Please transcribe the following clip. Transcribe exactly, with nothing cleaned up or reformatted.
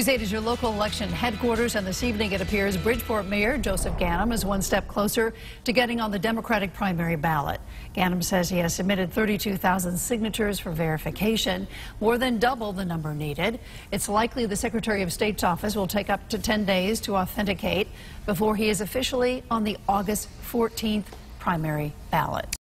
News eight is your local election headquarters, and this evening it appears Bridgeport Mayor Joe Ganim is one step closer to getting on the Democratic primary ballot. Ganim says he has submitted thirty-two thousand signatures for verification, more than double the number needed. It's likely the Secretary of State's office will take up to ten days to authenticate before he is officially on the August fourteenth primary ballot.